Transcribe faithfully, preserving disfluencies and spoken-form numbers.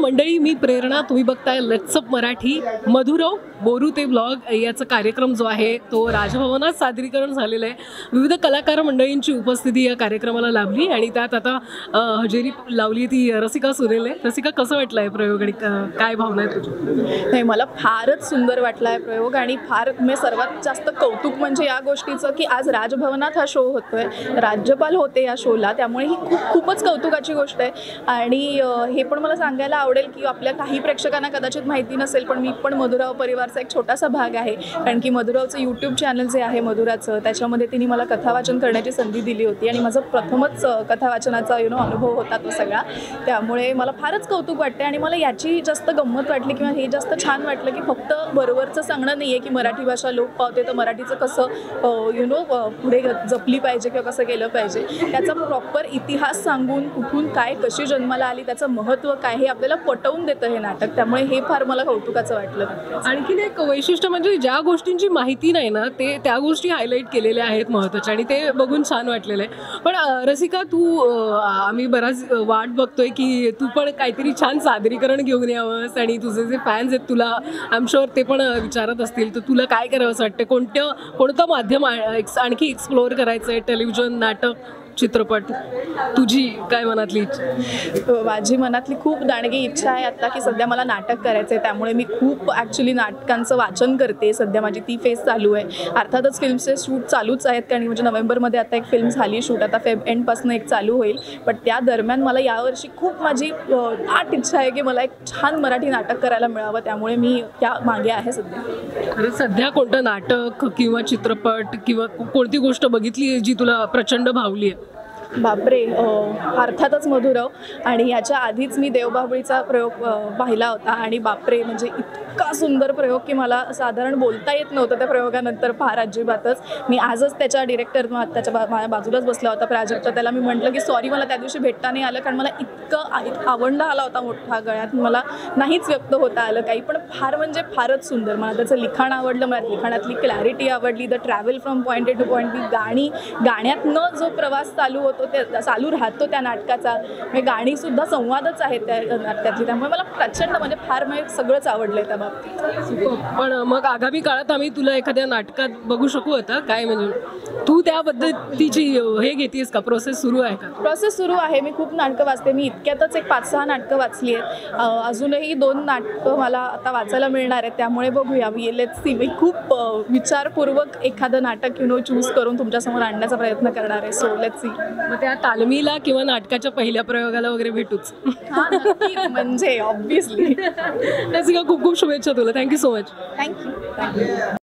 मंडळी, मी प्रेरणा, तुम्ही बघताय लेट्स अप मराठी. मधुरव बोरू ते ब्लॉग याचा कार्यक्रम जो आहे तो राजभवनात सादरीकरण झालेलं आहे. विविध कलाकार मंडळींची उपस्थिती या कार्यक्रमाला लाभली आणि त्यात आता हजेरी लावली ती रसिका सुरेलने. रसिका, कसं वाटलं आहे प्रयोग आणि काय भावना आहे तुझी? नाही, मला फारच सुंदर वाटला आहे प्रयोग आणि फार मी सर्वात जास्त कौतुक म्हणजे या गोष्टीचं की आज राजभवनात हा शो होतोय, राज्यपाल होते या शोला, त्यामुळे ही खूप खूपच कौतुकाची गोष्ट आहे. आणि हे पण मला सांगायला आवडेल की आपल्या काही प्रेक्षकांना कदाचित माहिती नसेल, पण मी पण मधुराव परिवारचा एक छोटासा भाग आहे. कारण की मधुरावचं यूट्यूब चॅनल जे आहे मधुराचं, त्याच्यामध्ये तिने मला कथावाचन करण्याची संधी दिली होती आणि माझं प्रथमच कथावाचनाचा यु नो अनुभव होता तो सगळा. त्यामुळे मला फारच कौतुक वाटते आणि मला याची जास्त गंमत वाटली किंवा हे जास्त छान वाटलं की फक्त बरोबरचं सांगणं नाही आहे की मराठी भाषा लोप पावते तर मराठीचं कसं यु नो पुढे जपली पाहिजे किंवा कसं केलं पाहिजे, त्याचा प्रॉपर इतिहास सांगून कुठून काय कशी जन्माला आली, त्याचं महत्त्व काय हे आपल्याला पटवून देतं हे नाटक. त्यामुळे हे फार मला कौतुकाचं वाटलं. आणखीन एक वैशिष्ट्य म्हणजे ज्या गोष्टींची माहिती नाही ना ते त्या गोष्टी हायलाईट केलेल्या आहेत महत्त्वाच्या आणि ते बघून छान वाटलेलं आहे. पण रसिका, तू आम्ही बराच वाट बघतोय की तू पण काहीतरी छान सादरीकरण घेऊन यावंस आणि तुझे जे फॅन्स आहेत तुला आय एम शुअर ते पण विचारत असतील, तर तुला काय करावं असं वाटतं? कोणतं कोणतं माध्यम आणखी एक्सप्लोअर करायचं आहे? टेलिव्हिजन, नाटक, चित्रपट? तुझी काय मनातली इच्छा? माझी मनातली खूप दांडगी इच्छा आहे आत्ता की सध्या मला नाटक करायचं आहे. त्यामुळे मी खूप ॲक्च्युली नाटकांचं वाचन करते. सध्या माझी ती फेज चालू आहे. अर्थातच फिल्मचे शूट चालूच आहेत कारण म्हणजे नोव्हेंबरमध्ये आता एक फिल्म झाली शूट, आता फेब एंडपासून एक चालू होईल. पण त्या दरम्यान मला यावर्षी खूप माझी आठ इच्छा आहे की मला एक छान मराठी नाटक करायला मिळावं. त्यामुळे मी त्या मागे आहे सध्या. खरं सध्या कोणतं नाटक किंवा चित्रपट किंवा कोणती गोष्ट बघितली जी तुला प्रचंड भावली आहे? बापरे, अर्थातच मधुरव. आणि याच्या आधीच मी देवबाभळीचा प्रयोग पाहिला होता आणि बापरे म्हणजे इतका सुंदर प्रयोग की मला साधारण बोलता येत नव्हतं त्या प्रयोगानंतर फार अजिबातच. मी आजच त्याच्या डिरेक्टर त्याच्या बा माझ्या बाजूलाच बसला होता प्राजक्ता, त्याला मी म्हटलं की सॉरी मला त्या दिवशी भेटता नाही आलं कारण मला इतकं आवंड आला होता मोठा गळ्यात, मला नाहीच व्यक्त होता आलं काही. पण फार म्हणजे फारच सुंदर. मला त्याचं लिखाण आवडलं, मला लिखाणातली क्लॅरिटी आवडली, the travel from point A to point B. गाणी गाण्यातनं जो प्रवास चालू होतो ते चालू राहतो त्या नाटकाचा, म्हणजे गाणीसुद्धा संवादच आहेत त्या नाटकातली. त्यामुळे मला प्रचंड म्हणजे फार म्हणजे सगळंच आवडलं आहे त्या बाबतीत. पण मग आगामी काळात आम्ही तुला एखाद्या नाटकात बघू शकू आता काय? म्हणजे तू त्या पद्धतीची हे घेतेस का? प्रोसेस सुरू आहे का? प्रोसेस सुरू आहे. मी खूप नाटकं वाचते. मी इतक्यातच एक पाच सहा नाटकं वाचली आहेत. अजूनही दोन नाटकं मला आता वाचायला मिळणार आहेत. त्यामुळे बघूया. मी लेट्स सी. मी खूप विचारपूर्वक एखादं नाटक यु नो चूज करून तुमच्यासमोर आणण्याचा प्रयत्न करणार आहे. So let's see. मग त्या तालमीला किंवा नाटकाच्या पहिल्या प्रयोगाला वगैरे भेटूच. म्हणजे ऑब्व्हियसली. रसिका, खूप खूप शुभेच्छा तुला. Thank you so much. Thank you thank you